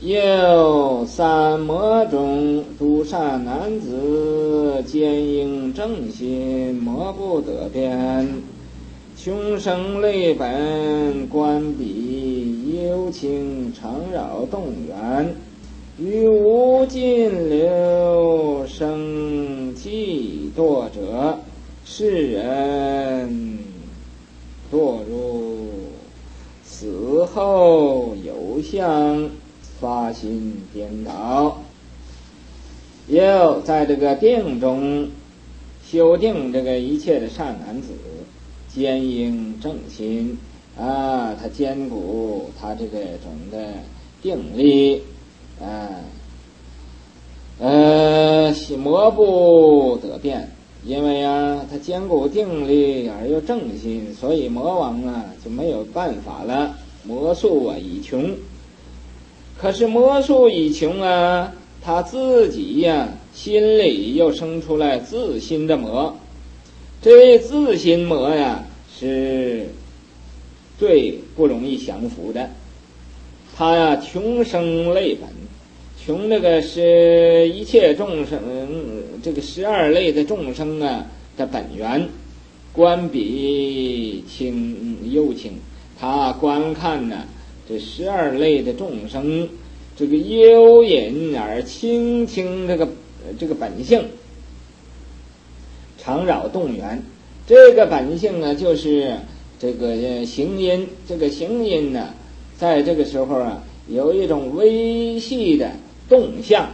又三魔中诸善男子，坚硬正心，魔不得变。穷生累本，观彼幽情，常扰动员。于无尽流，生嫉惰者，世人堕入死后有相，发心颠倒。又在这个定中修定这个一切的善男子，坚硬正心啊，他坚固他这个种的定力魔不得变。因为他坚固定力而又正心，所以魔王就没有办法了。魔术已穷，可是魔术已穷他自己心里又生出来自心的魔。这自心魔是最不容易降服的。他穷生累本，穷这个是一切众生，这个12类的众生的本源。观彼幽情，他观看这12类的众生，这个幽隐而清这个本性，常扰动员。这个本性就是这个行因。这个行因在这个时候有一种微细的动向，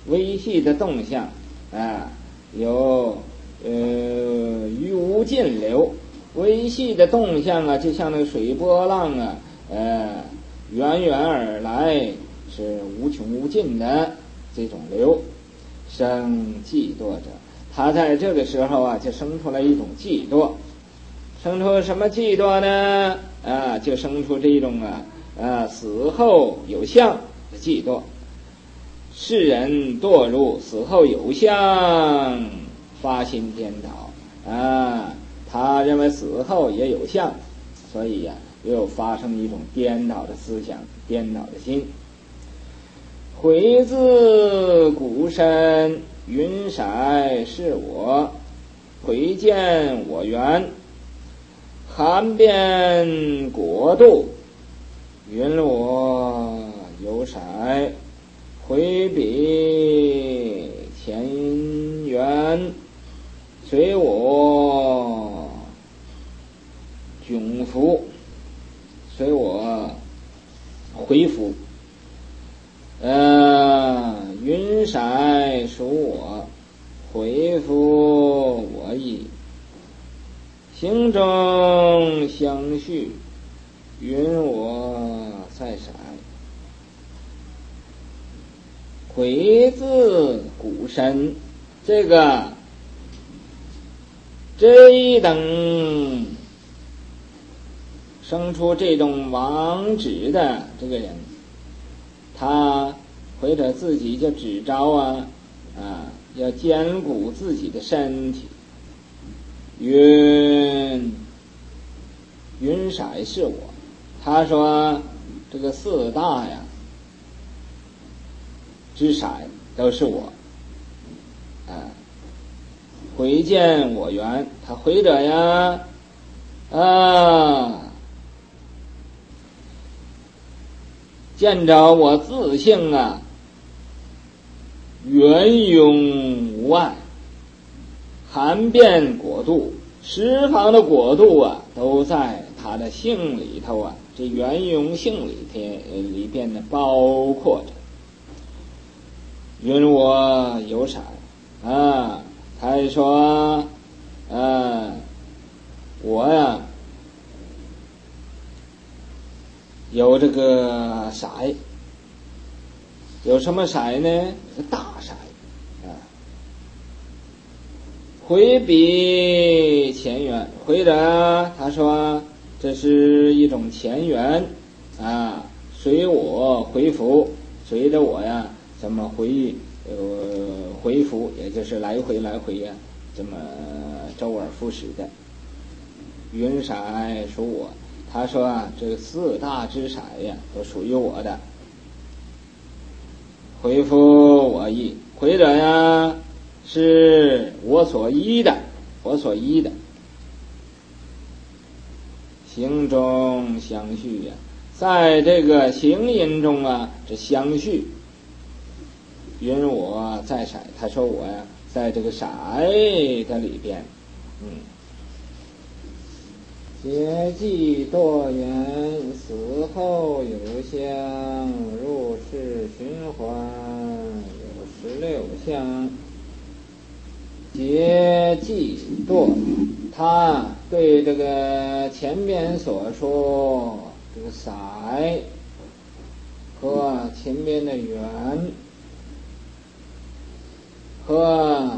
有于无尽流。微细的动向就像那个水波浪源源而来，是无穷无尽的这种流。生嫉妒者，他在这个时候就生出来一种嫉妒。生出什么嫉妒呢？就生出这种死后有相的嫉妒。世人堕入死后有相，发心颠倒他认为死后也有相，所以又发生一种颠倒的思想，颠倒的心。回自古身，云色是我，回见我缘。寒变国度，云我有色，回彼前缘。随我窘服，随我回复。云色属我，回复我意。行中相续，云我在色。回自古身，这一等生出这种妄执的这个人，他回着自己就只着要坚固自己的身体。云色是我，他说这个4大之色都是我回见我缘，他回着见着我自性圆涌无碍，含遍国度，10方的国度都在他的性里头这圆涌性里边包括着。云我有色他还说我有这个色。有什么色呢？大色回彼前缘，回着他说这是一种前缘随我回复，随着我怎么回复，也就是来回这么周而复始的。云色属我，他说这4大之色都属于我的。 回复我意，回者呀是我所依的，行中相续呀，在这个行音中啊，这相续。云我在色，他说我呀，在这个色的里边，结迹多缘，死后有相，入世循环有16相。结迹多，他对这个前边所说这个色和前边的缘和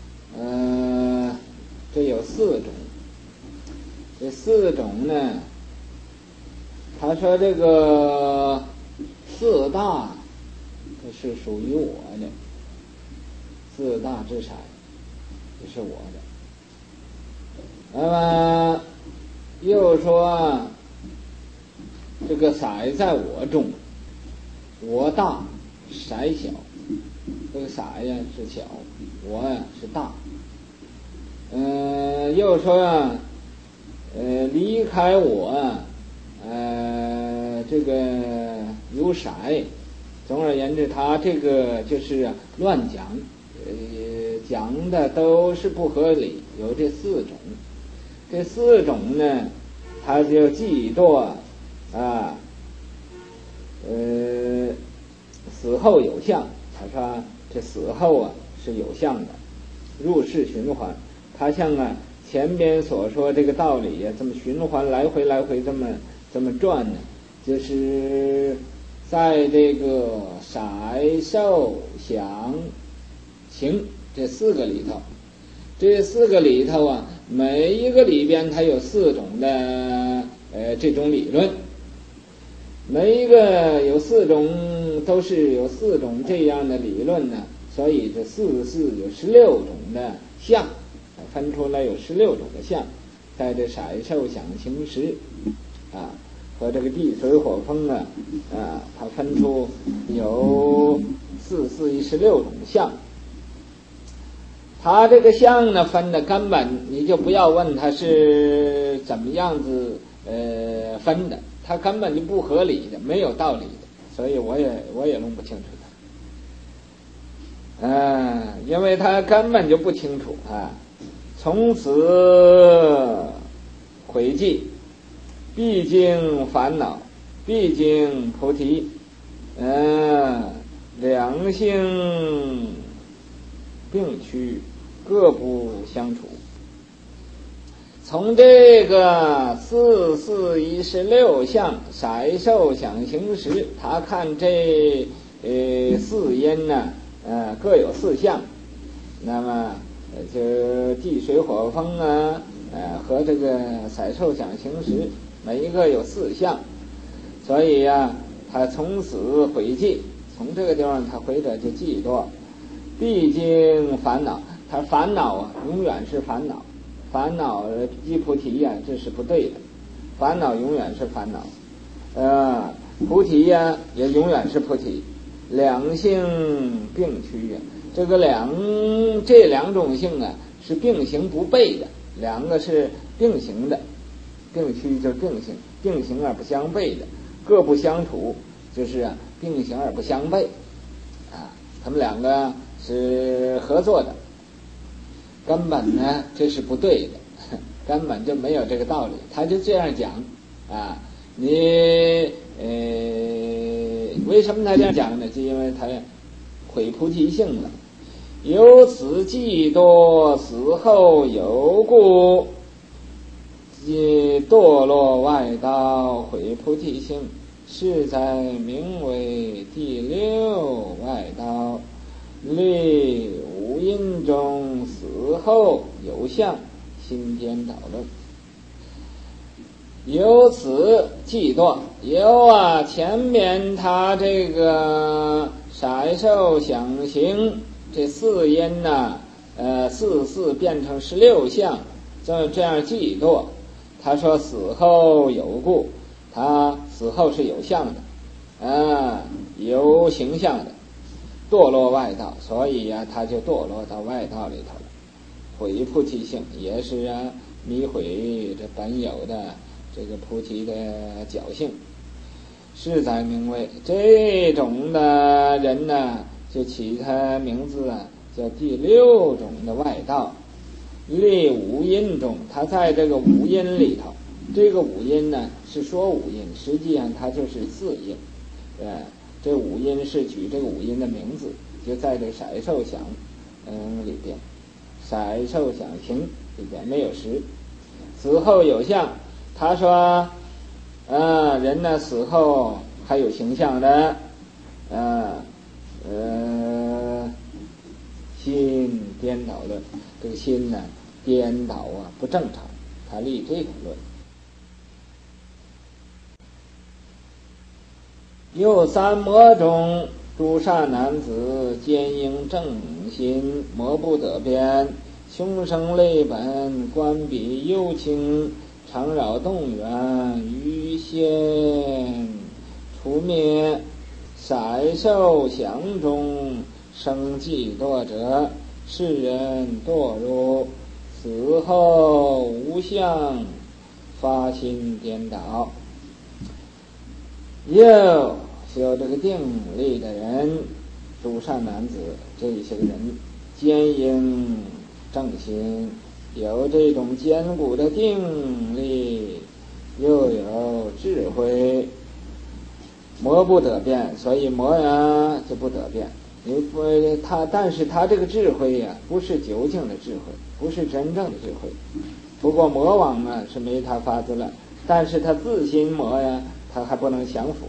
这有4种。这4种呢，他说这个4大这是属于我的，4大之色这是我的。那么又说这个色在我中，我大色小，这个色呀是小，我呀是大。又说离开我这个有色。总而言之，他这个就是乱讲，讲的都是不合理。有这4种，这4种呢，他就记作死后有相。他说这死后啊是有相的，入世循环。他像前边所说这个道理呀，这么循环来回这么转呢，就是在这个色受想行这4个里头，这4个里头啊，每一个里边它有4种的这种理论，每一个有4种，都是有4种这样的理论呢，所以这4有16种的相，分出来有16种的相，在这色受想行识和这个地水火风它分出有16种相。它这个相呢分的根本你就不要问它是怎么样子分的，它根本就不合理的，没有道理的，所以我也弄不清楚它。因为它根本就不清楚从此悔记，毕竟烦恼，毕竟菩提，两性并趋，各不相处。从这个16相色受想行识，他看这4因呢各有4相，那么就地水火风和这个色受想行识每一个有4相，所以他从此悔记，从这个地方他回者就记多，毕竟烦恼，他烦恼永远是烦恼，烦恼即菩提这是不对的，烦恼永远是烦恼，菩提也永远是菩提，两性并趋这个这2种性是并行不悖的，2个是并行的，并趋就是并行，并行而不相悖的，各不相处就是并行而不相悖他们2个是合作的，根本呢这是不对的，根本就没有这个道理。他就这样讲你为什么他这样讲呢？就因为他毁菩提性了，由此记多死后有故，堕落外道，毁菩提性，是在名为第6外道，立5因中死后有相，心颠倒论。由此记多，由前面他这个色受想行这4因4变成16相，这样记多。他说死后有故，他死后是有相的有形象的， 堕落外道，所以呀，他就堕落到外道里头了，毁菩提性，也是啊，迷毁这本有的这个菩提的侥幸。是在名为这种的人呢，就起他名字啊，叫第六种的外道。立五音中，他在这个五音里头，这个五音呢是说五音，实际上它就是四音。这五音是举这个五音的名字，就在这色受想里边，色受想行里边没有实。死后有相，他说人呢死后还有形象的，心颠倒论，这个心呢颠倒啊不正常，他立这个论。又三魔中，诸善男子兼应正心，魔不得边，凶生类本，观彼幽清，常扰动缘，于先除灭，色受想中，生寂堕者，世人堕入，死后无相，发心颠倒。又修这个定力的人，诸善男子，这些人兼应正心，有这种坚固的定力，又有智慧，魔不得变，所以魔呀就不得变。但是他这个智慧呀，不是究竟的智慧，不是真正的智慧。不过魔王啊是没他法子了，但是他自心魔呀，他还不能降服。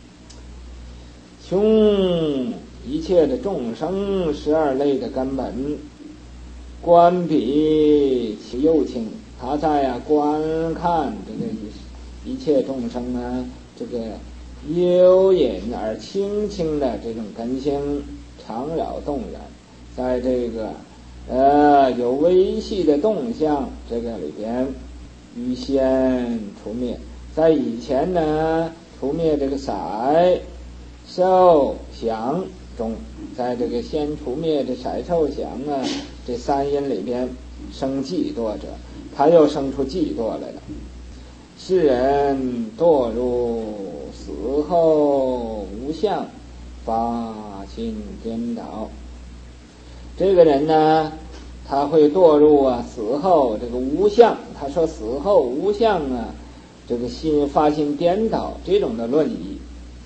穷一切的众生12类的根本，观彼其幽清，他在观看这个一切众生啊，这个幽隐而清清的这种根性，常扰动然，在这个有微细的动向这个里边，于先除灭。在以前呢，除灭这个色受想中，在这个先除灭这色受想啊，这三因里边生嫉堕者，他又生出嫉堕来了。世人堕入死后无相，发心颠倒。这个人呢，他会堕入死后这个无相。他说死后无相啊，这个心发心颠倒这种的论议。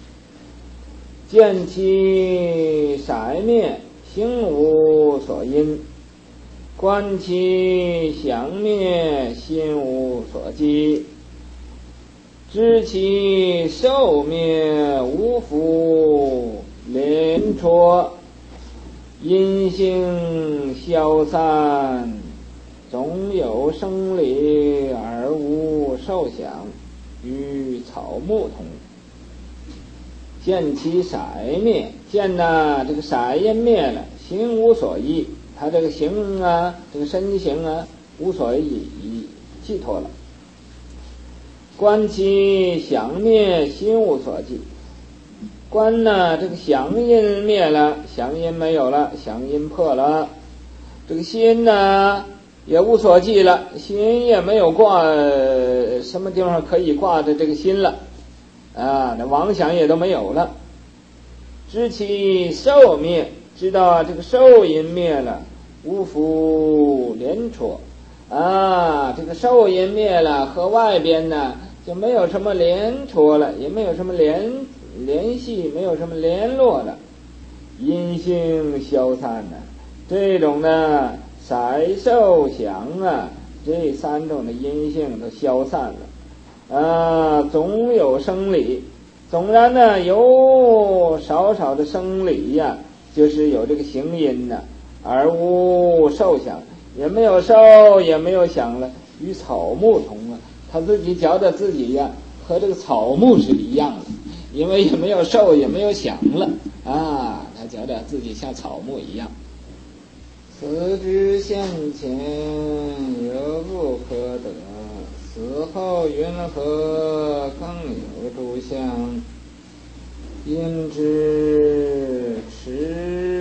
见其色灭，心无所因；观其想灭，心无所记；知其受灭，无复连戳；因性消散，总有生理而无受想，与草木同。见其色灭，见这个色因灭了，形无所依，他这个形啊，这个身形啊，无所寄托了。观其想灭，心无所寄。观这个想因灭了，想因没有了，想因破了。这个心呢也无所寄了，心也没有挂什么地方可以挂着这个心了。那妄想也都没有了。知其受灭，知道这个受因灭了，无复连戳。这个受因灭了，和外边呢就没有什么连戳了，也没有什么联系，没有什么联络了。因性消散呢，这种呢色受想啊，这三种的因性都消散了。总有生理，总然呢有少少的生理呀，就是有这个行因呢，而无受想，也没有受，也没有想了，与草木同啊。他自己觉得自己呀和这个草木是一样的，因为也没有受，也没有想了他觉得自己像草木一样。此之现前犹不可得，死后云何更有诸相？因之持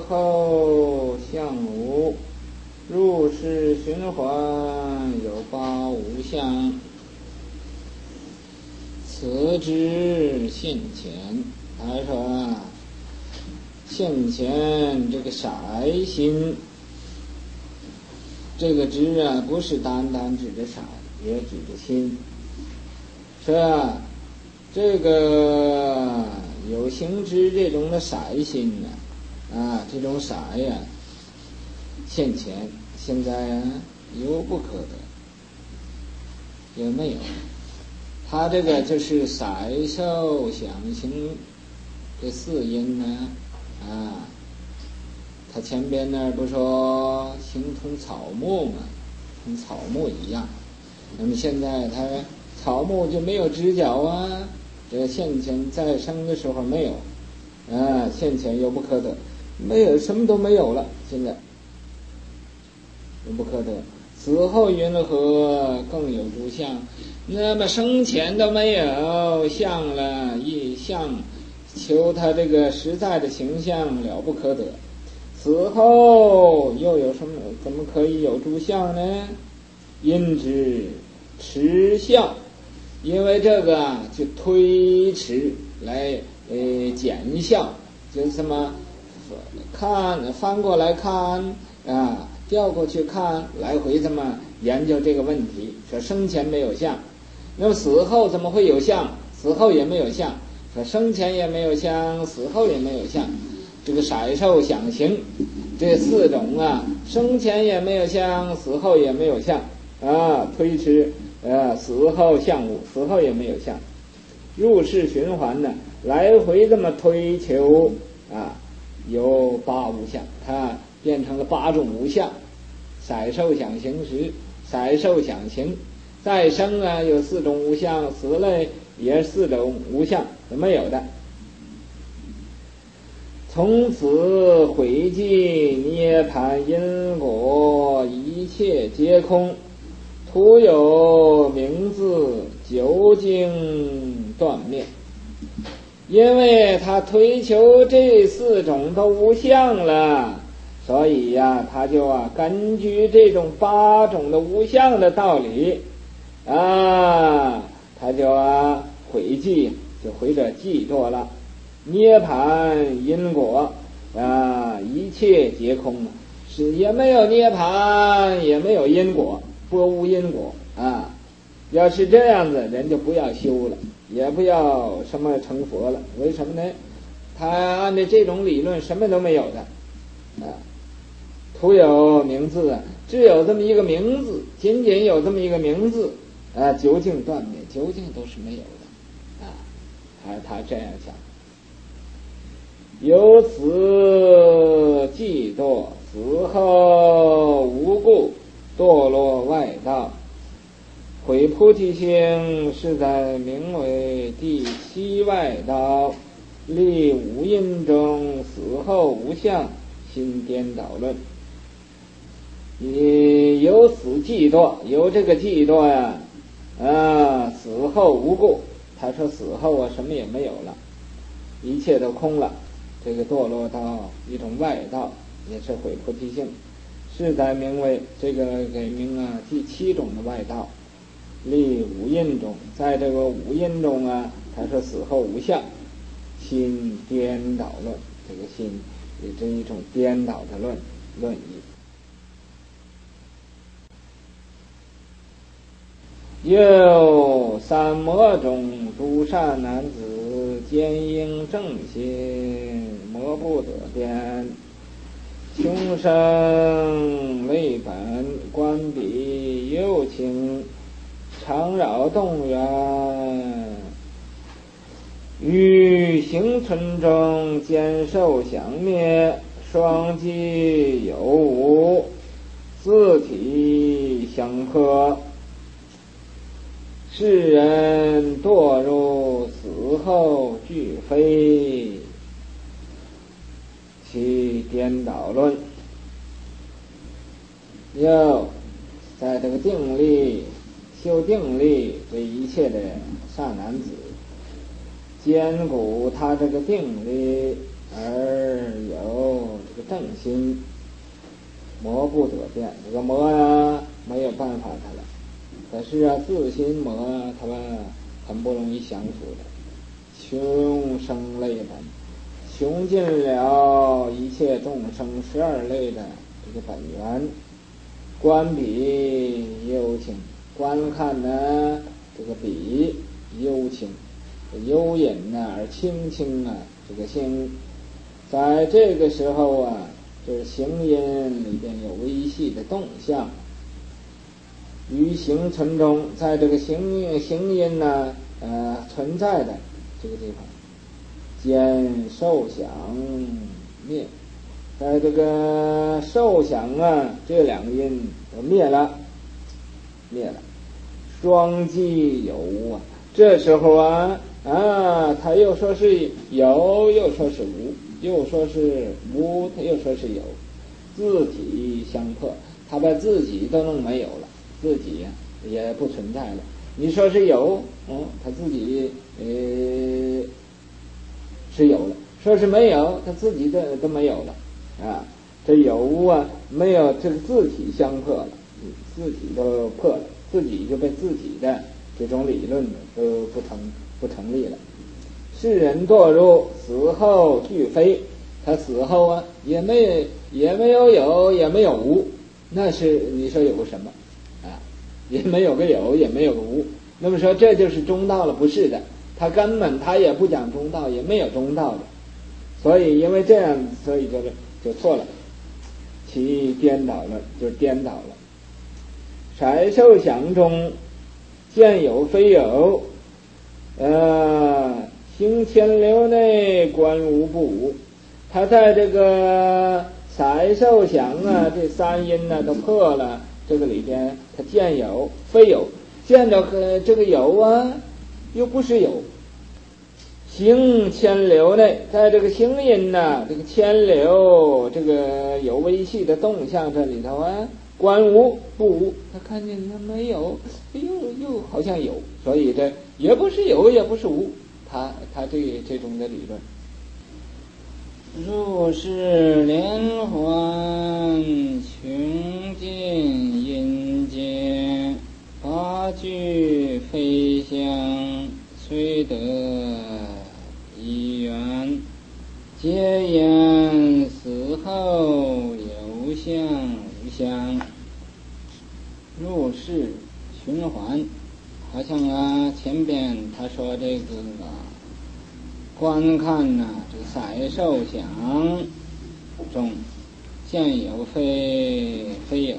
后相无，入世循环，有八无相。此之现前，他说现前这个色心，这个知啊，不是单单指着色，也指着心。是吧？这个有形之这种的色心呢，这种色呀，现前现在有不可得，有没有？它这个就是色受想行这四因呢，它前边呢不说形同草木嘛，同草木一样。那么现在它草木就没有枝角啊，这个现前再生的时候没有，现前有不可得，没有，什么都没有了，现在有不可得。死后云何更有诸相？那么生前都没有相了，一相求他这个实在的形象了不可得，死后又有什么？怎么可以有诸相呢？因之迟相，因为这个就推迟来减相，就是什么看翻过来看调过去看，来回这么研究这个问题。说生前没有相，那么死后怎么会有相？死后也没有相。说生前也没有相，死后也没有相。这个色受想行这四种生前也没有相，死后也没有相推迟死后相无，死后也没有相。入世循环呢，来回这么推求有八无相，它变成了8种无相。色受想行识，色受想行，再生有4种无相，死了也4种无相，没有的。从此毁尽涅槃因果，一切皆空，徒有名字，究竟断灭。因为他推求这4种都无相了，所以他就根据这种8种的无相的道理他就毁记，就毁者嫉堕了。涅槃因果一切皆空，是也没有涅槃，也没有因果，不无因果要是这样子，人就不要修了，也不要什么成佛了。为什么呢？他按照这种理论什么都没有的徒有名字只有这么一个名字，仅仅有这么一个名字究竟断灭，究竟都是没有的他这样讲。由此嫉堕，死后无故堕落外道，毁菩提心，是在名为第7外道，立五阴中，死后无相，心颠倒论。由此嫉堕，由这个嫉堕死后无故，他说死后什么也没有了，一切都空了，这个堕落到一种外道，也是毁菩提性，是在名为这个给名第7种的外道，立五阴中，在这个五阴中他说死后无相，心颠倒论，这个心也是一种颠倒的论议。又三魔中诸善男子，坚应正心，魔不得颠，穷生累本，观彼右倾，常扰动员，于行存中坚受想灭，双机有无，自体相克。世人堕入死后俱非，其颠倒论。又在这个定力修定力这一切的善男子，坚固他这个定力， 而有这个正心，魔不得变。这个魔啊，没有办法它了。可是啊，自心魔啊，它很不容易降服的。穷生类本，穷尽了一切众生12类的这个本源。观彼幽情，观看呢这个彼幽情，幽隐呢而清清啊，这个心，在这个时候啊，就是行因里边有微细的动向，于行存中，在这个行因呢存在的这个地方，见受想灭，在这个受想啊这两个因都灭了，双即有无啊。这时候啊他又说是有，又说是无，又说是无，他又说是有，自体相破，他把自己都弄没有了，自己也不存在了。你说是有，他自己是有了；说是没有，他自己都没有了啊。这有无啊，没有，这个自体相破了，自己都破了，自己就被自己的这种理论都不成立了。世人堕入死后俱非，他死后啊也没有，也没有无，那是你说有什么啊？也没有个有，也没有个无。那么说这就是中道了？不是的，他也不讲中道，也没有中道的。所以因为这样，所以就错了，其颠倒了，就颠倒了。色受想中见有非有，行千流内观无不无。他在这个色受想啊这三因呢都破了，这个里边他见有非有，见到这个有啊又不是有。行千流内，在这个行因呢这个千流这个有微细的动向这里头啊，观无不无，他看见他没有，又好像有，所以这也不是有，也不是无，他这种的理论。 入世连环，穷尽阴间，八具飞翔，虽得一缘，皆言死后有相无相。入世循环，好像前边他说这个观看这色受想中见有非有，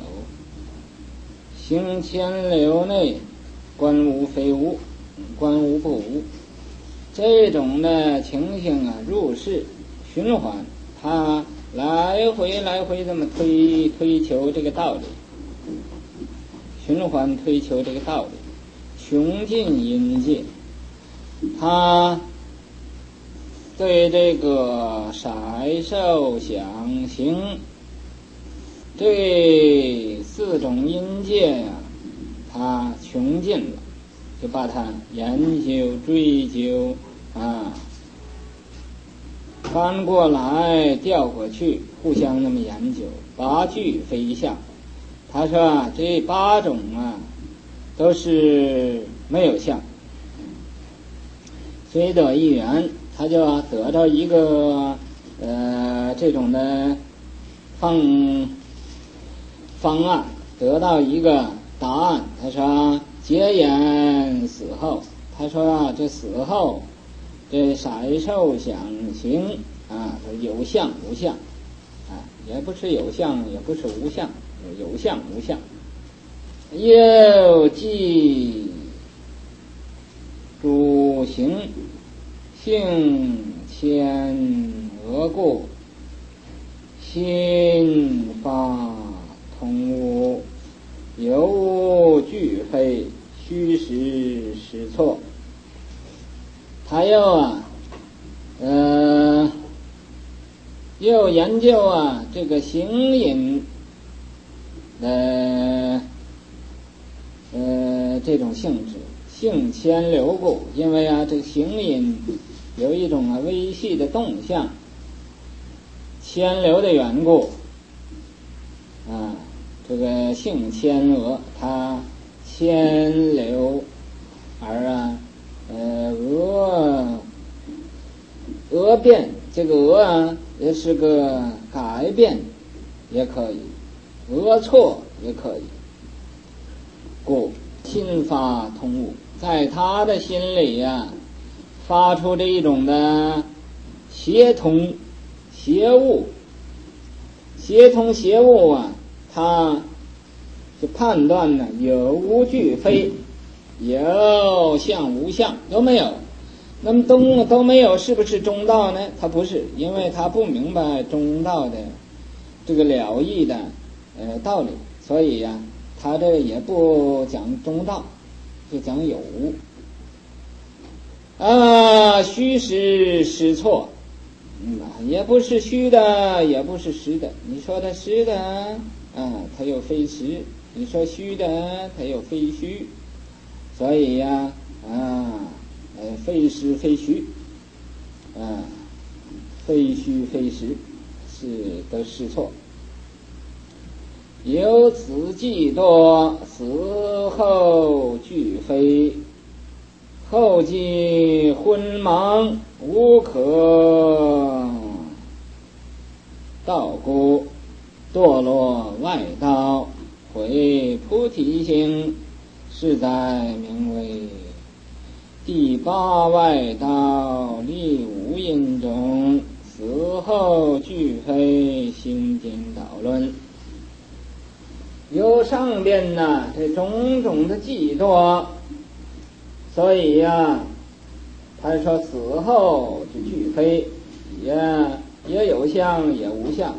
行千流内观无非无，观无不无。这种的情形啊，入世循环，他来回这么推求这个道理，循环推求这个道理，穷尽阴界，他对这个色受想行这4种阴界呀，他穷尽了，就把它研究追究翻过来调过去，互相那么研究。八具飞象，他说这8种都是没有相，虽得一缘，他就得到一个这种的方案，得到一个答案。他说皆言死后，他说这死后这色受想行有相无相也不是有相，也不是无相，有相无相。又即主行性迁而故，心法同无，有无俱非，虚实实错。他又研究这个行因的这种性质，性迁流故。因为这个行因有一种微细的动向， 牵流的缘故，这个姓牵额，他牵流而额变，这个额也是个改变，也可以，额错也可以。故心发通悟，在他的心里发出这一种的协同邪物，协同邪物他就判断有无俱非，有相无相，都没有。那么都没有，是不是中道呢？他不是，因为他不明白中道的这个了义的道理，所以他这也不讲中道，就讲有无。虚实实错，也不是虚的，也不是实的。你说它实的，它又非实；你说虚的，它又非虚。所以非实非虚，非虚非实，都是错。由此计多，死后俱非，后继昏盲，无可道故，堕落外道，毁菩提心，是在名为第八外道，立无因中，死后俱非，心经导论。有上边这种种的嫉妒，所以他说死后就俱非，也有相也无相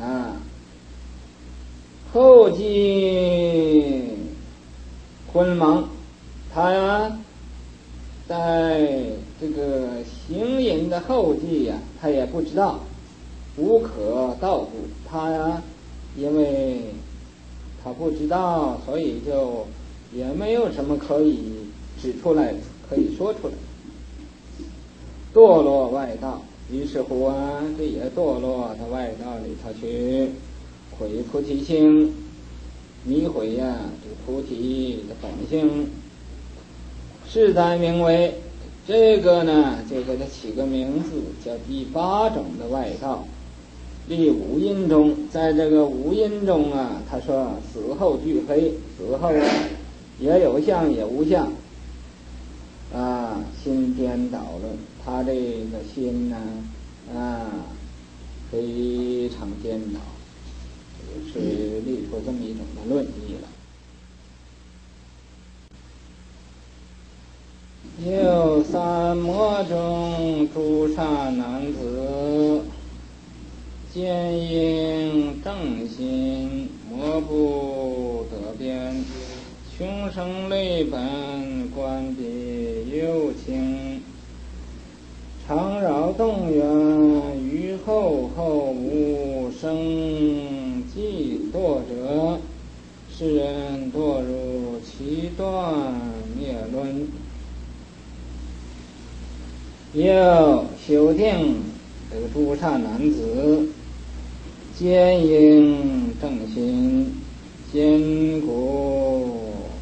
后继昏盲，他在这个行淫的后继他也不知道，无可道故，他因为他不知道，所以就也没有什么可以指出来，可以说出来。堕落外道，于是乎这也堕落到外道里头去，毁菩提心，迷毁这个菩提的本性，是在名为这个就给他起个名字叫第八种的外道。立五阴中，在这个五阴中他说死后俱非，死后也有相也无相心颠倒论，他这个心非常颠倒，是立出这么一种的论议了。有三魔中诸刹男子，坚硬正心，魔不得边，穷生累本，观彼幽情，常扰动缘，于后无生既堕者，世人堕入其断灭论。又修定这个诸刹男子，坚硬正心，坚固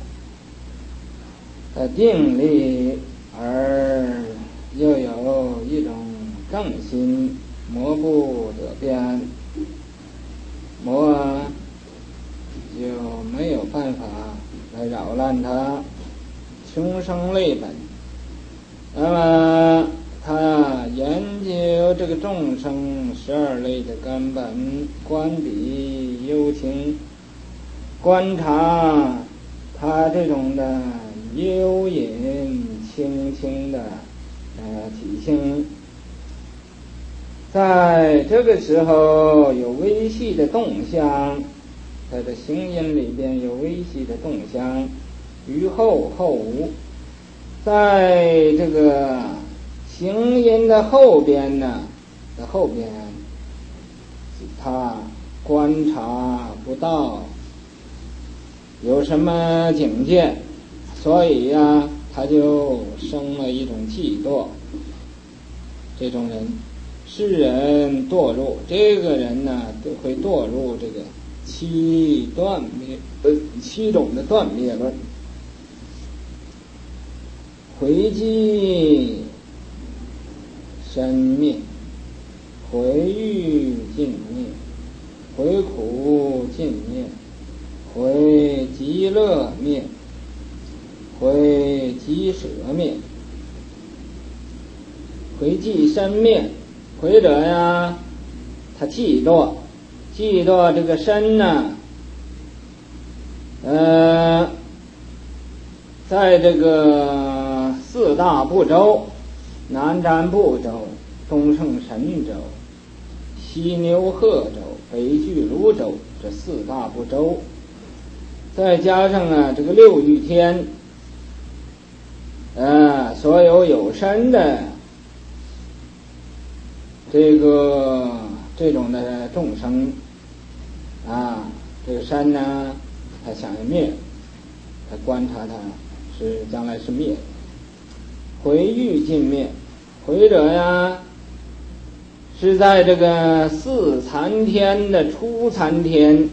的定力，而又有一种正心，魔不得边，魔就没有办法来扰乱他，穷生累本。那么他研究这个众生12类的根本，观彼幽情，观察他这种的幽隐清清的体性，在这个时候有微细的动向，在这行音里边有微细的动向，于后无，在这个行音的后边他观察不到有什么境界，所以他就生了一种嫉妒。这种人世人堕入，这个人呢都会堕入这个七种的断灭论。回寂生灭，回欲尽灭，回苦尽灭，回极乐灭，回极舍灭。回寂生灭，回者呀，他嫉妒这个身呢，在这个四大部洲，南瞻部洲、东胜神州、西牛贺州、北俱泸州这四大部洲，再加上这个六欲天，所有有身的这种的众生这个山呢，他想要灭，他观察他是将来是灭，回欲尽灭，回者呀是在这个四残天的初残天，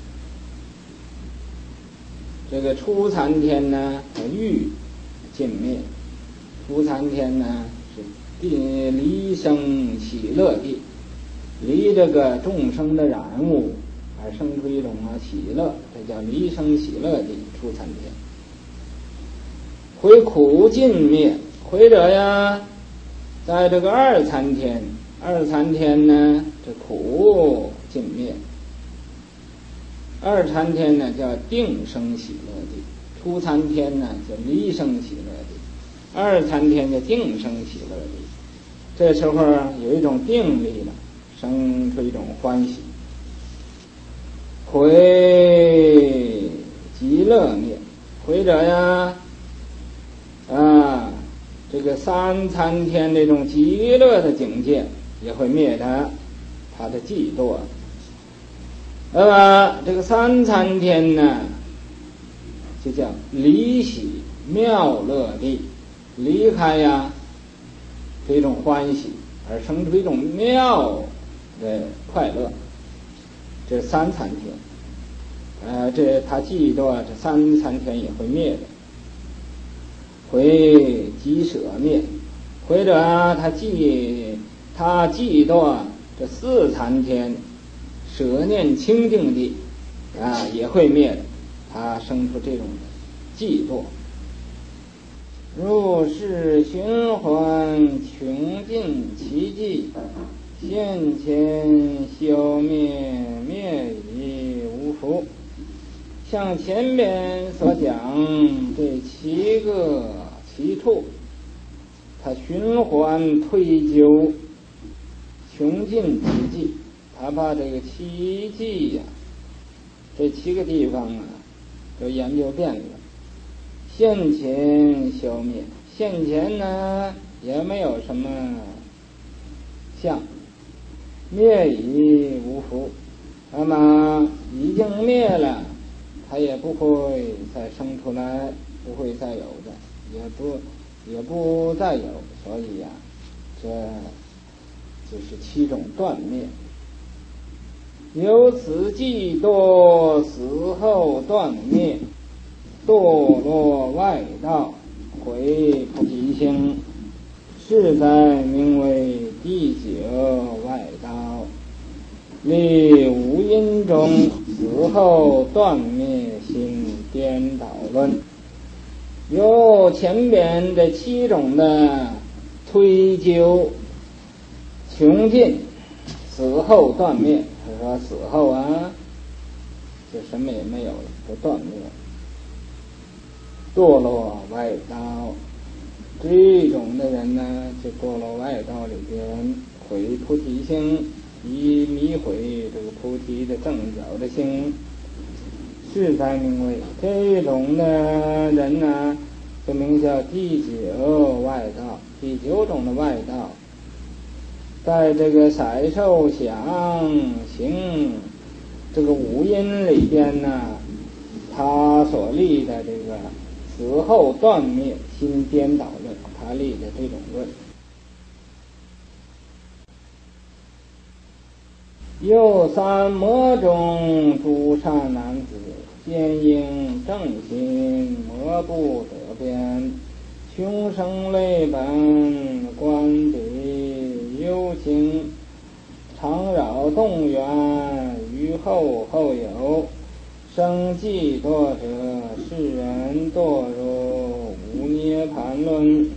这个初残天呢欲尽灭，初残天呢是离生喜乐地，离这个众生的染物而生出一种喜乐，这叫离生喜乐地初残天。回苦尽灭，回者呀在这个二残天呢这苦尽灭，二残天呢叫定生喜乐地，初残天呢叫离生喜乐地，二残天叫定生喜乐地。这时候有一种定力了，生出一种欢喜。回极乐灭，回者呀这个三残天这种极乐的境界也会灭他的嫉妒。那么这个三残天呢就叫离喜妙乐地，离开这种欢喜而生出一种妙的快乐，这三残天这他嫉妒这三残天也会灭的。回极舍灭，回者他嫉妒这四残天舍念清净地也会灭的，他生出这种嫉妒。入世循环，穷尽其迹，现前消灭，灭已无福。像前边所讲这七处，他循环推究，穷尽其迹，他把这个七迹这七个地方都研究遍了。现前消灭，现前呢也没有什么相，灭已无福，那么已经灭了，它也不会再生出来，不会再有的，也不再有，所以这就是七种断灭。由此嫉妒，死后断灭，堕落外道，回菩提心，是在名为第九外道。立无因中，死后断灭心颠倒论。由前边这七种的推究穷尽，死后断灭，他说死后就什么也没有了，就断灭了。堕落外道，这种的人呢就堕落外道里边，毁菩提心，以迷毁这个菩提的正觉的心，是才名为这种的人呢就名叫第九外道，第九种的外道。在这个色受想行这个五阴里边呢，他所立的这个死后断灭心颠倒论，他立的这种论。 又三魔中诸善男子，见应正心，魔不得边，穷生累本，观彼幽情，常扰动缘，于后有，生既堕者，世人堕入无涅盘论。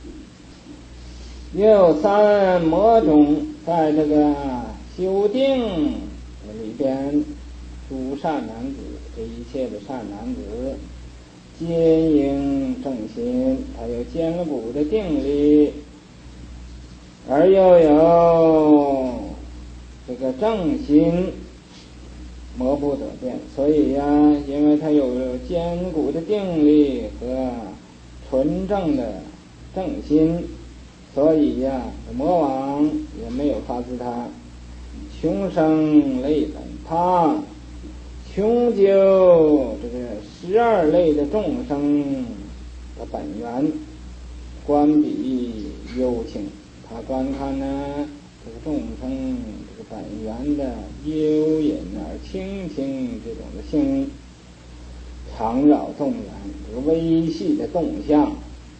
又三魔中，在这个修定里边，诸善男子，这一切的善男子，坚应正心，他有坚固的定力，而又有这个正心，魔不得变。所以呀，因为他有坚固的定力和纯正的正心，所以呀，魔王也没有发自他。穷生类本，他穷究这个12类的众生的本源，观彼幽情，他观看呢这个众生这个本源的幽隐而清净这种的性，常扰动缘，这个微细的动向，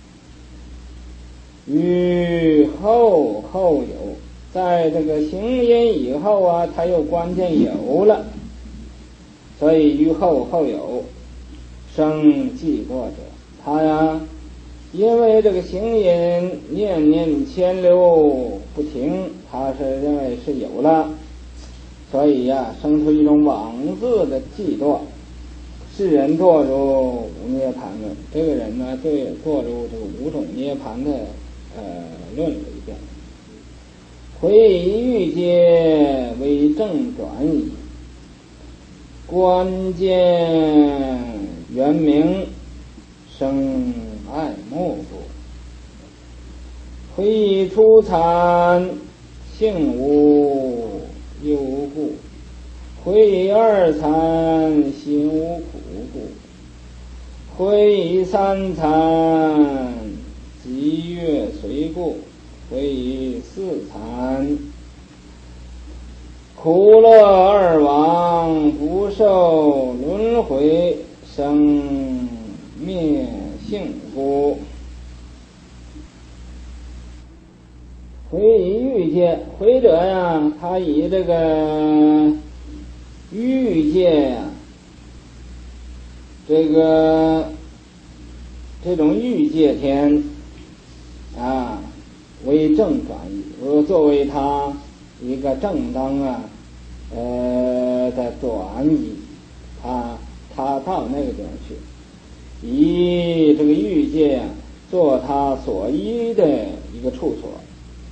于后有，在这个行因以后啊，他又关键有了，所以于后有，生既堕者，他呀，因为这个行因念念牵流不停，他是认为是有了，所以呀，生出一种妄自的嫉妒，世人堕入无涅盘论。这个人呢，就堕入这个5种涅盘的论里边。回以欲界为正转矣，关键圆明生爱慕故，回以初参性无忧故，回以二参心无苦故，回以三参极乐随故，回以4参苦乐二王，不受轮回，生灭性故。回以欲界，回者呀，他以这个欲界呀，这种欲界天啊，为正转移，作为他一个正当的转移，他到那个地方去，以这个欲界做他所依的一个处所。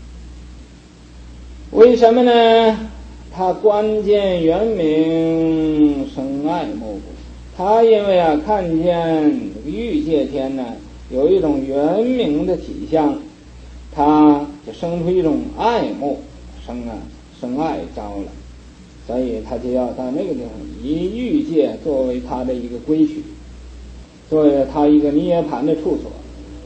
为什么呢？他关键圆明生爱慕故，他因为看见欲界天呢有一种圆明的体相，他就生出一种爱慕，生爱着了，所以他就要到那个地方，以欲界作为他的一个归许，作为他一个涅盘的处所。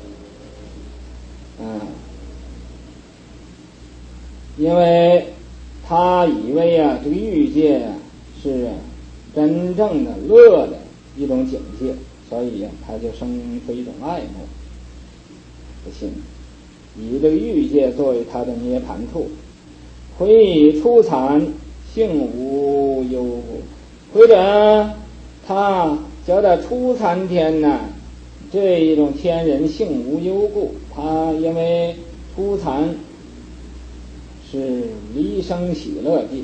因为他以为这个欲界是真正的乐的一种境界，所以他就生出一种爱慕的心，以这个欲界作为他的涅盘处。回以初参性无忧故，或者他觉得初参天呢，这一种天人性无忧故，他因为初参是离生喜乐地，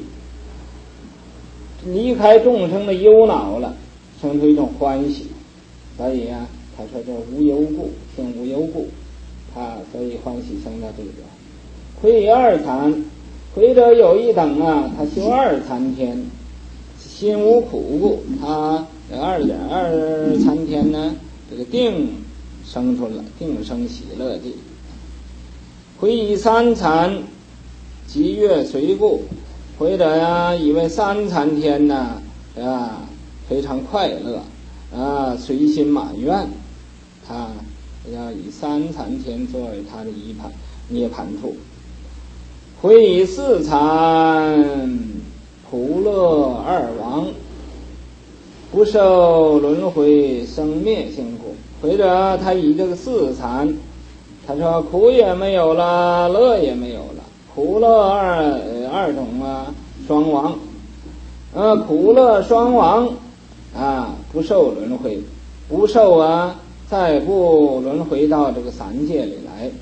离开众生的忧恼了，生出一种欢喜，所以他说这无忧故，性无忧故，他所以欢喜生到这个。回以二参，回者有一等他修2参天，心无苦故，他2.2参天呢，这个定生出了，定生喜乐地。回以3参极乐随故，回者以为3参天呢非常快乐随心满愿，他要以3参天作为他的涅盘处。回以4参苦乐二亡，不受轮回生灭性苦。或者他以这个四禅，他说苦也没有了，乐也没有了，苦乐二种双亡，苦乐双亡不受轮回，不受再不轮回到这个三界里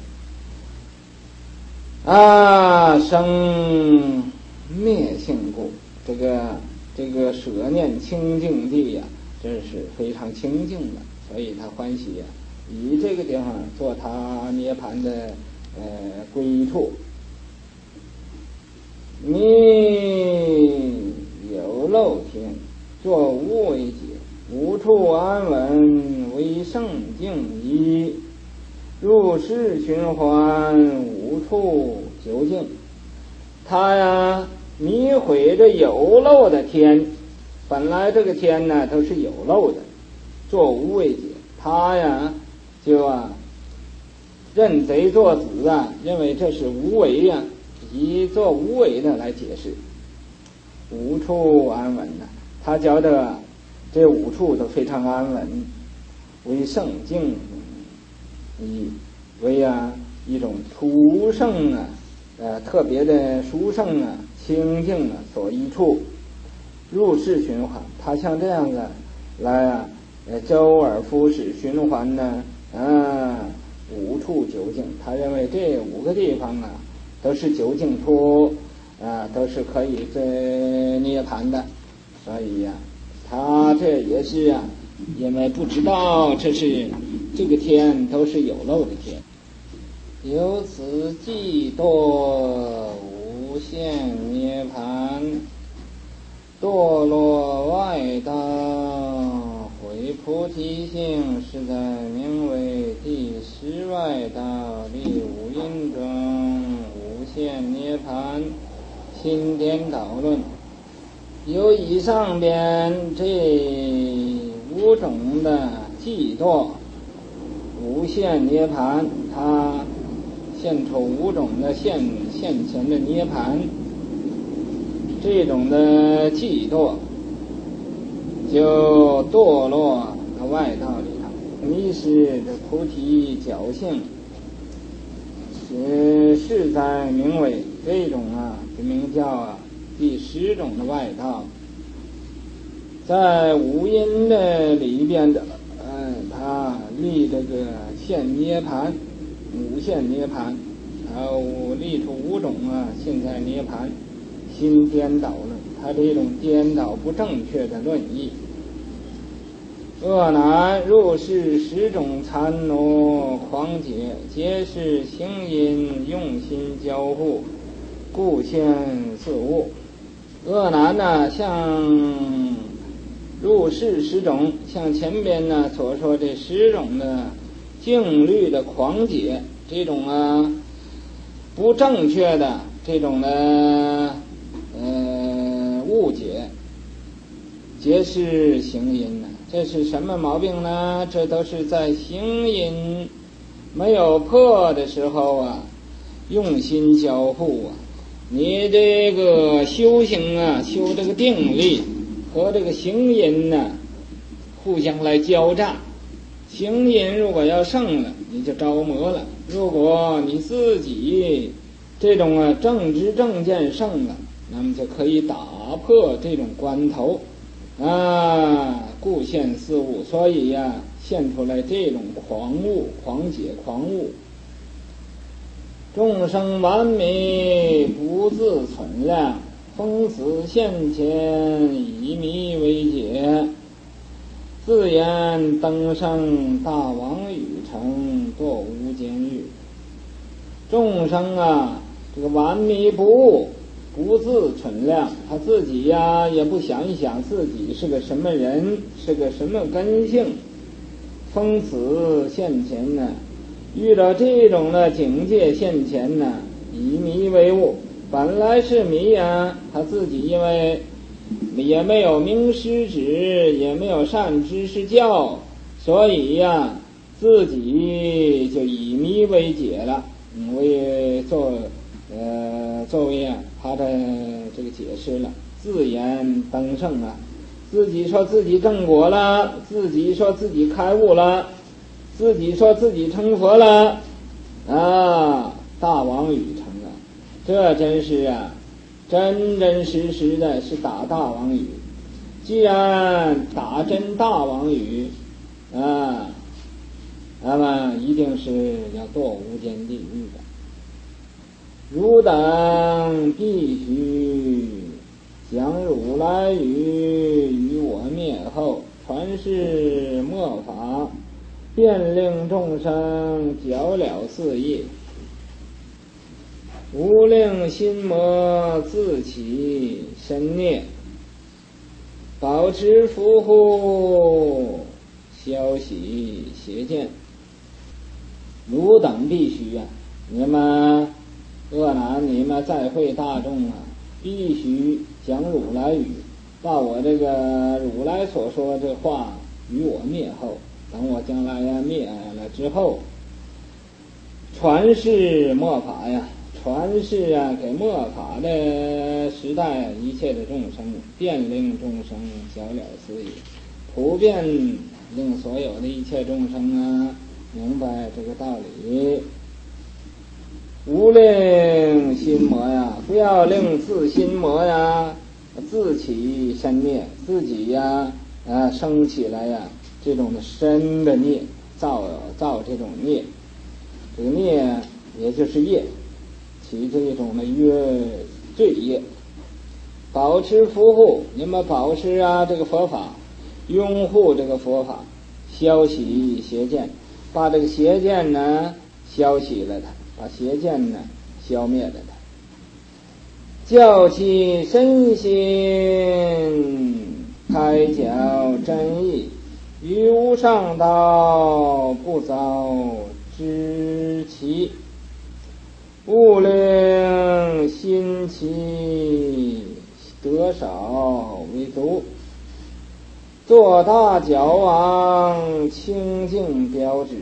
来生灭性故。这个舍念清净地这是非常清净的，所以他欢喜以这个地方做他涅盘的归处。你有漏天，作无为解，无处安稳，为圣境一，入世循环，无处究竟。他迷毁这有漏的天，本来这个天呢都是有漏的，做无为解，他就认贼作子认为这是无为以做无为的来解释。无处安稳他觉得这五处都非常安稳，为圣境为一种殊胜特别的殊胜清净所依处。入世循环，他像这样来周而复始循环五处究竟。他认为这五个地方都是究竟处都是可以涅盘的。所以他这也是因为不知道这个天都是有漏的天。由此即堕无限涅盘，堕落外道，回菩提性，是在名为第十外道，立五阴中无限涅盘心颠倒论。由以上边这五种的即堕无限涅盘，它现出五种的现前的涅盘，这种的嫉堕就堕落到外道里头，迷失这菩提侥幸，是在名为这种就名叫第十种的外道。在五阴的里边的他立这个现涅盘，无限涅盘，立出五种现在涅盘心颠倒论，他这种颠倒不正确的论义。恶难入世十种参挪狂解，皆是行因用心交互，故现四物。恶难像入世十种，像前边所说这十种的境律的狂解，这种不正确的这种的误解，皆是行因这是什么毛病呢？这都是在行因没有破的时候用心交互你这个修行修这个定力和这个行因互相来交战。行因如果要胜了，你就着魔了；如果你自己这种正知正见胜了，那么就可以打破这种关头故现四物。所以现出来这种狂物、狂解、狂物。众生完美不自存量，封死现前，以迷为解，自言登上大王语城，堕无间狱。众生这个顽迷不悟，不自存量，他自己也不想一想自己是个什么人，是个什么根性。封死现前遇到这种的境界现前以迷为悟，本来是迷他自己因为也没有明师指，也没有善知识教，所以自己就以迷为解了，作为他的这个解释了。 自言登圣啊，自己说自己正果了，自己说自己开悟了，自己说自己成佛了啊，大王语成啊，这真是啊，真真实实的是打大王语。既然打真大王语啊，那么一定是要堕无间地狱的。汝等必须将如来语与我灭后，传世末法，便令众生了了事业，无令心魔自起身念，保持福护，消息邪见。汝等必须啊，你们恶男，你们在会大众啊，必须讲汝来语，把我这个汝来所说这话与我灭后，等我将来呀灭了之后，传世末法呀，传世啊给末法的时代一切的众生，便令众生了了事业，普遍令所有的一切众生啊明白这个道理。无令心魔呀，不要令自心魔呀自起身孽，自己呀生起来呀这种的身的孽，造这种孽，这个孽也就是业，起这种的罪业。保持福护，你们保持啊这个佛法，拥护这个佛法，消息邪见，把这个邪见呢消息了它，把邪见呢消灭了它，教其身心开晓真意，于无上道不遭知其，勿令心其得少为足，做大脚王清净标志，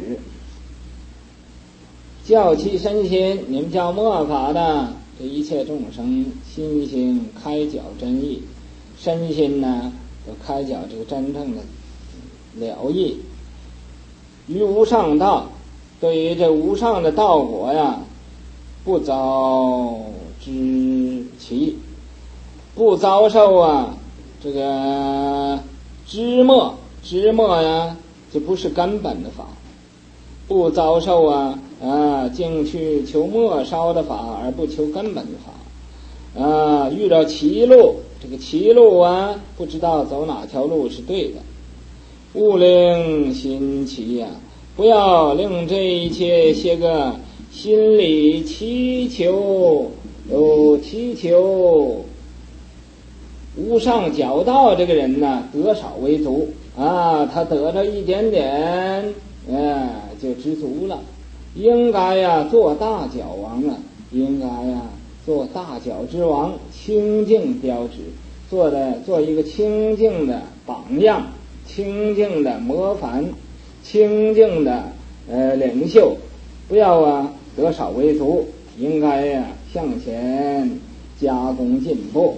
教其身心，你们教末法的这一切众生心性开晓真意，身心呢都开晓这个真正的了义。于无上道，对于这无上的道果呀，不遭知其，不遭受啊这个知末呀，这不是根本的法，不遭受竟去求末梢的法，而不求根本的法遇到歧路，这个歧路啊不知道走哪条路是对的。勿令心起呀，不要令这一切些个心里祈求无上皎道这个人呢得少为足他得着一点点就知足了。应该呀做大脚王啊，应该呀做大脚之王，清净标志，做一个清净的榜样，清净的模范，清净的领袖，不要得少为足，应该向前加工进步。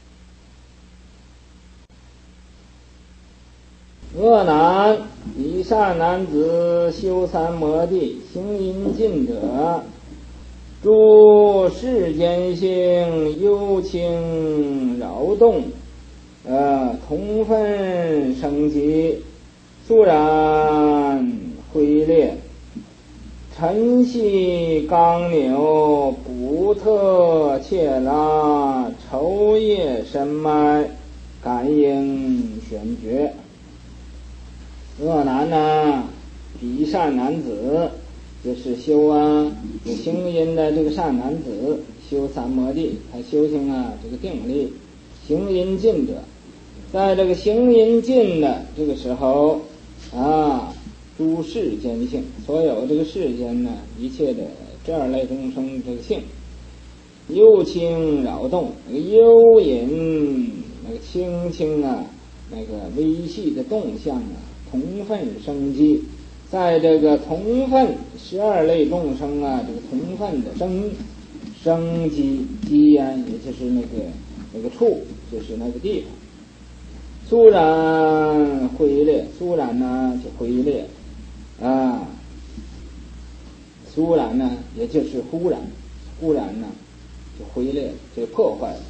恶男，以善男子修三摩地，行淫禁者，诸世间性忧轻扰动，同分生机，肃然挥烈，晨系刚扭，骨特切拉，愁夜深脉，感应玄觉。恶男呢，比善男子，就是修行淫的这个善男子，修三摩地，他修行这个定力。行淫禁者，在这个行淫禁的这个时候诸世间性，所有这个世间呢一切的这二类众生这个性，忧轻扰动，那个幽隐，那个轻轻那个微细的动向同分生机，在这个同分12类众生这个同分的生机机也就是那个那个处就是那个地方。肃然灰裂，肃然呢就灰裂啊，肃然呢也就是忽然，忽然呢就灰裂，就破坏了。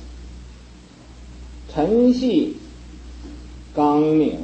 沉细刚扭，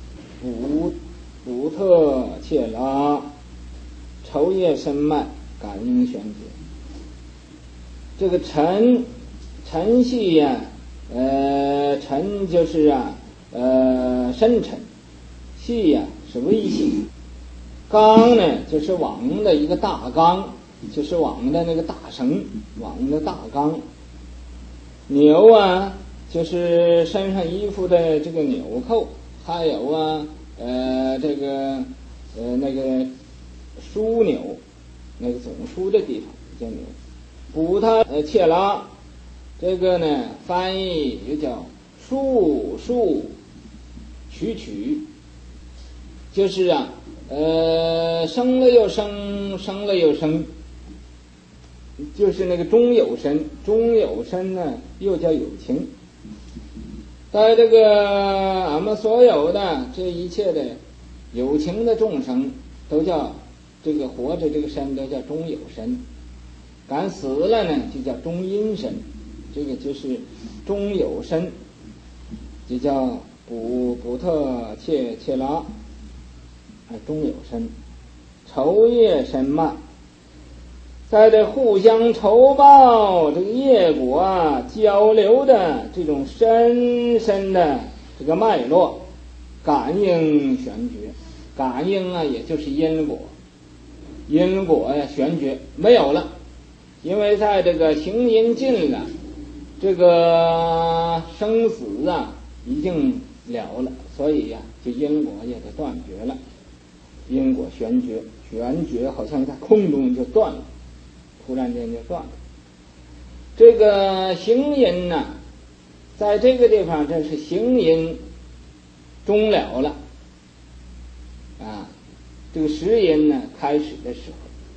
不特切拉，愁叶深脉，感应玄觉。这个沉细呀，沉就是深沉，细呀是微细，纲呢就是网的一个大纲，就是网的那个大绳，网的大纲。纽啊就是身上衣服的这个纽扣，还有这个那个枢纽，那个总枢的地方叫纽。补它切拉，这个呢翻译也叫束曲，就是生了又生，生了又生，就是那个中有身，中有身呢又叫有情。在这个俺们所有的这一切的有情的众生，都叫这个活着这个身都叫中有身，赶死了呢就叫中阴身，这个就是中有身，就叫补特切拉，中有身。愁叶深脉，在这互相酬报这个业果交流的这种深深的这个脉络，感应玄觉。感应也就是因果，因果玄觉没有了，因为在这个行阴尽了，这个生死已经了了，所以就因果也就断绝了。因果玄觉，玄觉好像在空中就断了，突然间就断了。这个行阴在这个地方这是行阴终了了这个时阴开始的时候。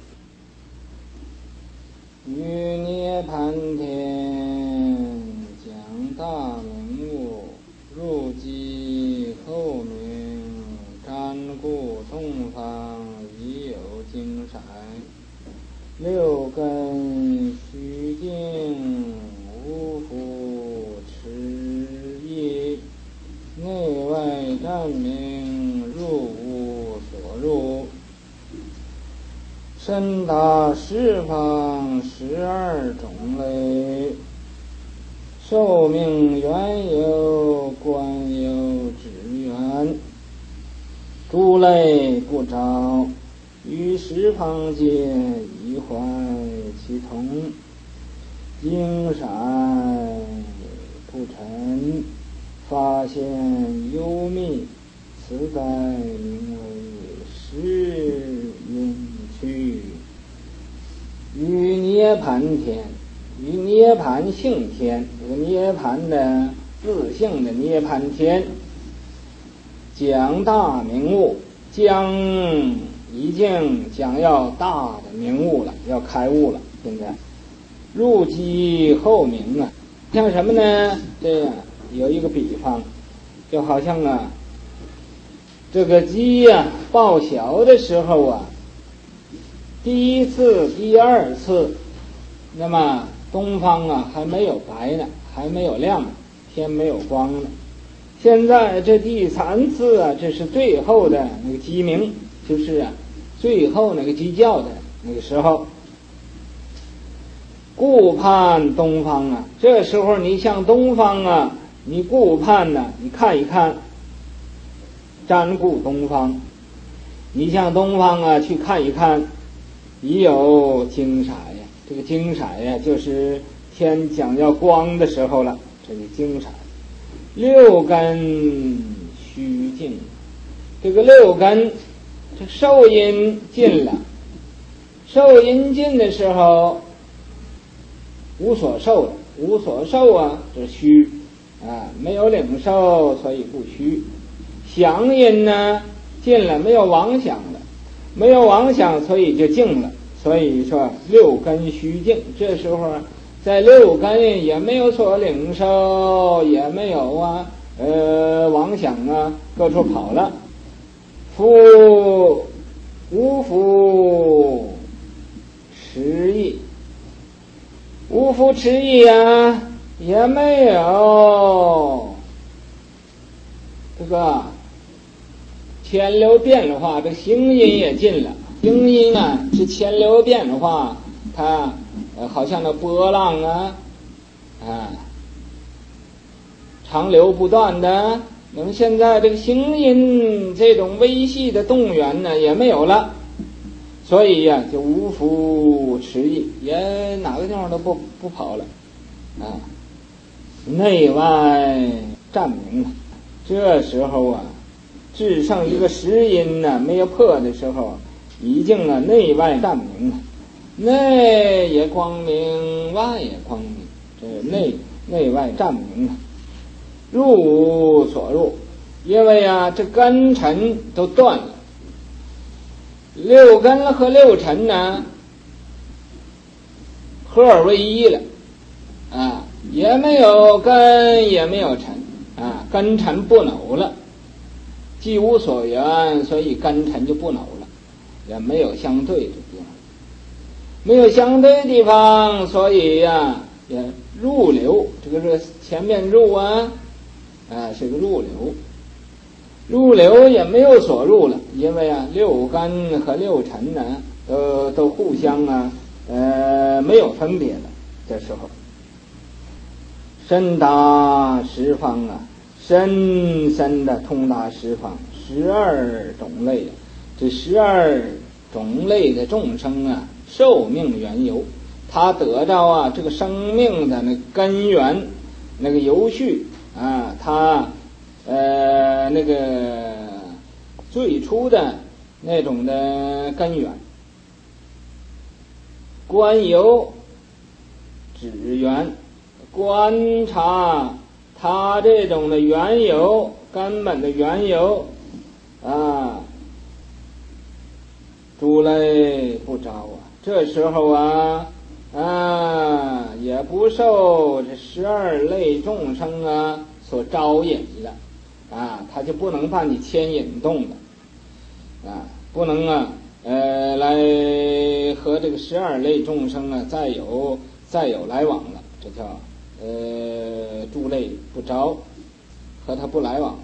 于涅盘天讲大明悟，入寂后明，瞻顾东方已有精闪，六根虚静无复持意，内外占明入无所入，身达十方12种类，寿命缘由观有指缘，诸类不着，与十方界一环其同，精闪不沉，发现幽密，此在名为十因趣。于涅盘天，于涅盘性天，这个涅盘的自性的涅盘天，讲大明悟，已经将要大的明悟了，要开悟了。现在入寂后明像什么呢？这样有一个比方，就好像这个鸡报晓的时候第一次第二次，那么东方还没有白呢，还没有亮呢，天没有光呢。现在这第三次这是最后的那个鸡鸣，就是最后那个鸡叫的那个时候。顾盼东方这时候你向东方你顾盼你看一看，瞻顾东方，你向东方去看一看，已有精闪这个精闪就是天将要光的时候了，这个精闪。六根虚静，这个六根这受阴尽了，受阴尽的时候无所受了，无所受这虚没有领受，所以不虚。想阴尽了，没有妄想了，没有妄想，所以就静了。所以说六根虚静，这时候在六根也没有所领受，也没有妄想各处跑了。无复迟意，无复迟意也没有这个迁流变化，这行音也尽了。行音是迁流变化，它好像那波浪长流不断的。那么现在这个行音这种微细的动员也没有了，所以就无复迟意，也哪个地方都不跑了内外暂明了。这时候只剩一个实音没有破的时候，已经内外暂明了，内也光明，外也光明，这内外暂明了。入无所入，因为这根尘都断了，六根和六尘合而为一了也没有根也没有尘根尘不朽了，既无所缘，所以根尘就不朽了，也没有相对的地方，没有相对的地方，所以也入流。这个是前面入是个入流，入流也没有所入了，因为六根和六尘都互相没有分别了。这时候深达十方深深的通达十方，12种类这12种类的众生寿命缘由，他得到这个生命的那根源，那个由序他那个最初的那种的根源，观由指缘，观察他这种的缘由，根本的缘由诸类不着这时候也不受这12类众生所招引了他就不能把你牵引动了不能来和这个12类众生再有来往了，这叫诸类不着，和他不来往了。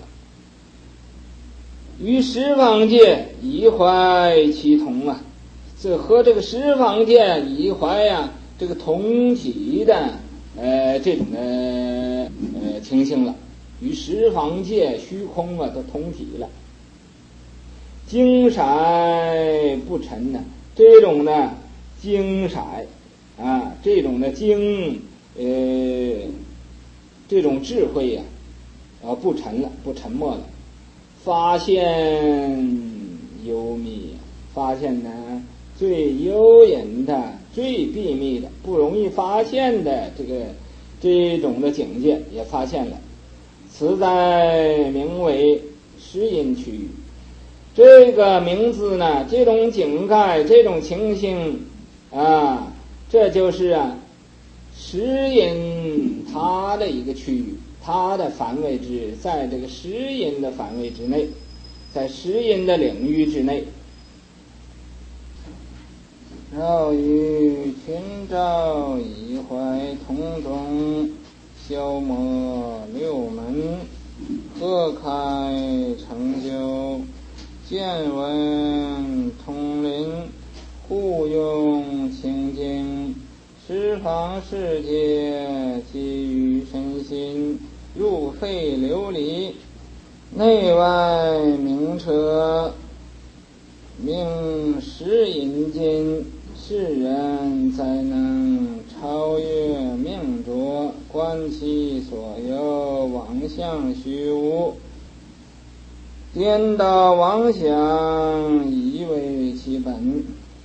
与十方界以怀其同这和这个十方界以怀这个同体的这种的情形了，与十方界虚空都同体了。精色不沉这种的精色这种的这种智慧不沉了，不沉默了。发现幽密，发现最幽隐的、最秘密的、不容易发现的这种的境界也发现了。此在名为十因区域。这个名字这种境界，这种情形这就是十因它的一个区域，它的范围之在这个十因的范围之内，在十因的领域之内。绕于群照以怀同中，消磨六门，合开成就，见闻通灵，互用清净，十方世界基于身心，入肺琉璃，内外明彻，命十引金，世人才能超越命浊，观其所有妄想虚无，颠倒妄想以为其本。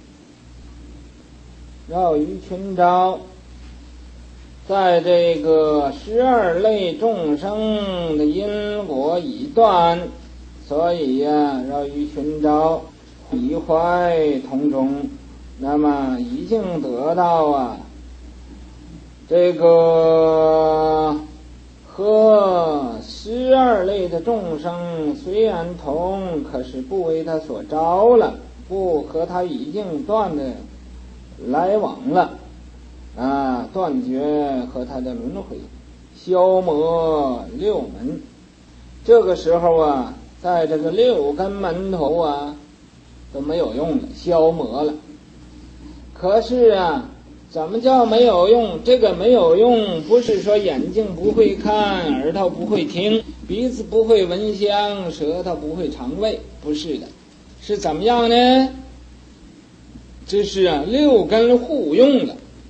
绕于群招，在这个12类众生的因果已断，所以绕于群招以怀同中，那么已经得到这个和12类的众生虽然同，可是不为他所招了，不和他已经断的来往了啊，断绝和他的轮回，消磨六门。这个时候啊，在这个六根门头啊都没有用了，消磨了。可是啊，怎么叫没有用？这个没有用，不是说眼睛不会看，耳朵不会听，鼻子不会闻香，舌头不会尝味，不是的，是怎么样呢？这是啊，六根互用了。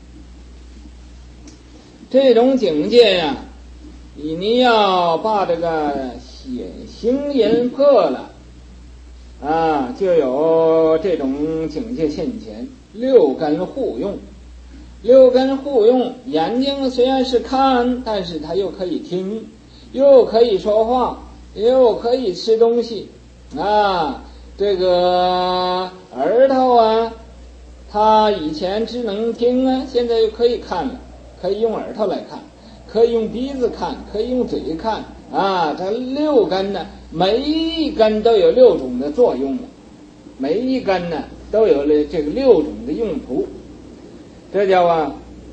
这种境界呀，你要把这个行淫破了啊，就有这种境界现前。六根互用，六根互用，眼睛虽然是看，但是它又可以听，又可以说话，又可以吃东西啊。这个耳朵啊，它以前只能听啊，现在又可以看了，可以用耳朵来看，可以用鼻子看，可以用嘴看啊。这六根呢，每一根都有6种的作用，每一根呢都有了这个6种的用途。这叫啊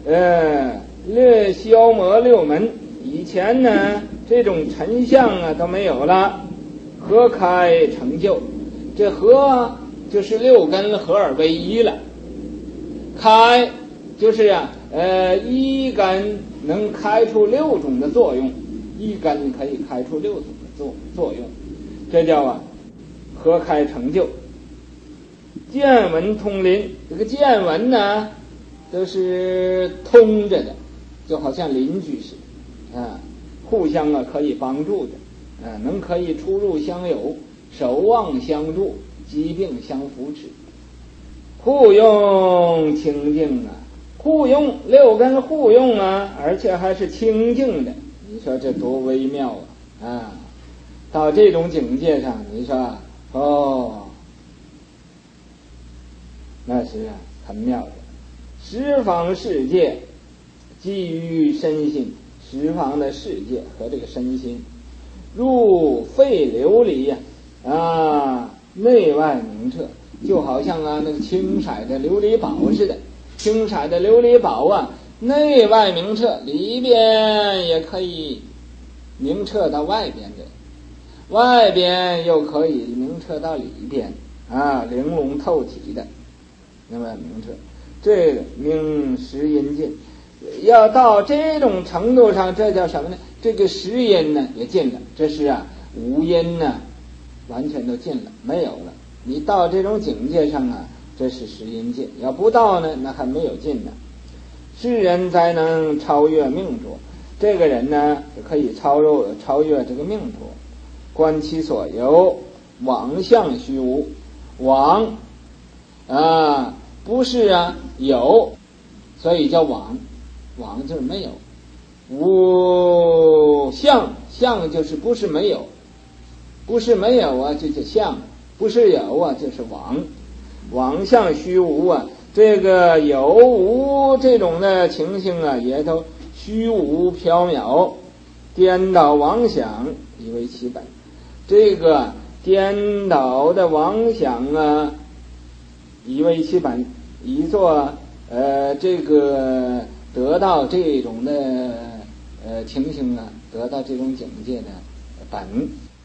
消磨六门。以前呢这种尘相啊都没有了，合开成就。这合啊就是6根合而为一了，开就是啊一根能开出6种的作用，一根可以开出6种的作用，这叫啊合开成就。见闻通邻，这个见闻呢都是通着的，就好像邻居似的啊，互相啊可以帮助的啊，能可以出入相友，守望相助，疾病相扶持，互用清净啊，互用6根互用啊，而且还是清净的，你说这多微妙啊！到这种境界上，你说哦，那是啊很妙的。十方世界基于身心，十方的世界和这个身心如沸琉璃啊，内外明澈，就好像啊那个青色的琉璃宝似的。青色的琉璃宝啊，内外明澈，里边也可以明澈到外边的，外边又可以明澈到里边啊，玲珑透体的，那么明澈。这个明识阴尽，要到这种程度上，这叫什么呢？这个识阴呢也尽了，这是啊无阴呢完全都尽了，没有了。你到这种境界上啊，这是识阴尽，要不到呢，那还没有尽呢。世人才能超越命浊，这个人呢可以超越这个命浊，观其所由，妄象虚无。妄啊不是啊有，所以叫妄，妄就是没有。无相，相就是不是没有，不是没有啊就叫相，不是有啊就是妄。妄相虚无啊，这个有无这种的情形啊也都虚无缥缈，颠倒妄想以为其本。这个颠倒的妄想啊以为其本，以作这个得到这种的情形啊，得到这种境界的本。